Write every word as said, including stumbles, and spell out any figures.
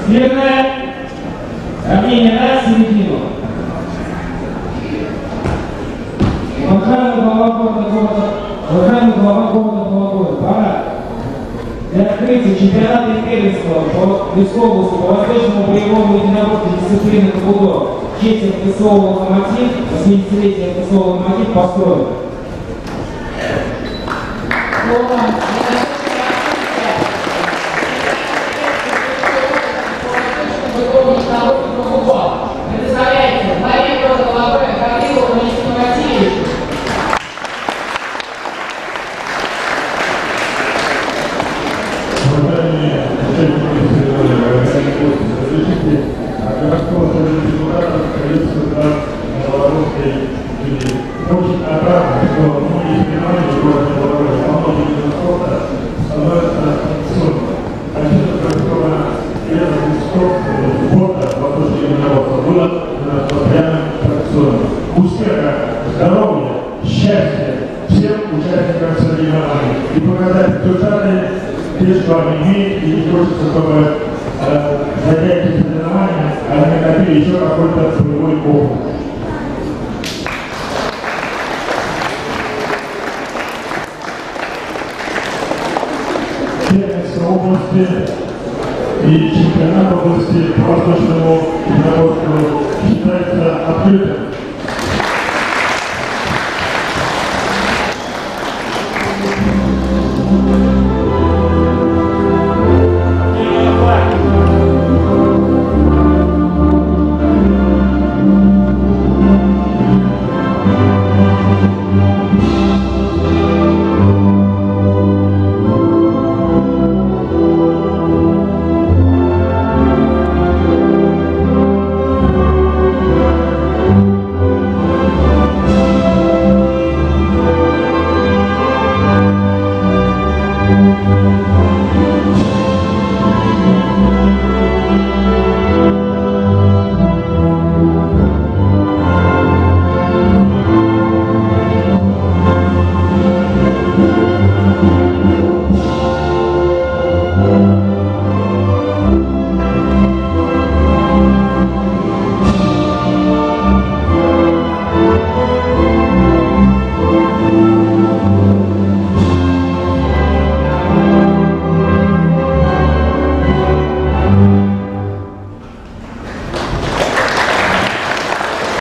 Смирно. Равнение на середину. Уважаемый глава города города, уважаемый глава города Вологода, пора. Для открытия чемпионата имперского по Львовской области по восточному боевому единоборству дисциплины Кабудо в честь ФСО «Локомотив», восьмидесятилетие ФСО «Локомотив» построен. Представляете, главе города Вологода Гаврилову Валентину Васильевичу. Уважаемые разрешите от городского совета депутатов правительства Вологодской люди. Очень отрадно, что многие соревнования в городе Вологоде во многих видах спорта становятся традиционными. Отчет городского спорта восточного единоборства было постоянным традиционным. Успеха, здоровья, счастья всем участникам соревнований и показать результаты, те, что они имеют, и не хочется, чтобы э, занятия соревнованиями они накопили еще какой-то боевой опыт. Первенство области и чемпионат области по восточному единоборству считается открытым. Thank you.